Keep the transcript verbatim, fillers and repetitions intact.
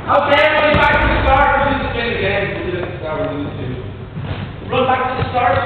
Okay, everybody back to the start. We'll do the spin again. We'll do it at the start. We'll do it too. Run back to the start.